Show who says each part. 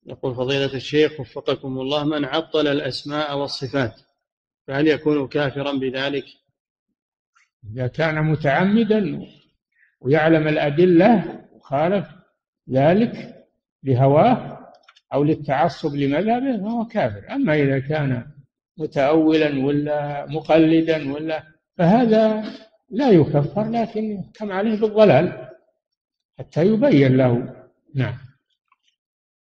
Speaker 1: يقول فضيلة الشيخ وفقكم الله، من عطل الأسماء والصفات فهل يكون كافرا بذلك؟
Speaker 2: إذا كان متعمدا ويعلم الأدلة وخالف ذلك لهواه أو للتعصب لمذهبه فهو كافر. أما إذا كان متأولا ولا مقلدا فهذا لا يكفر، لكن كم عليه بالضلال حتى يبين له. نعم.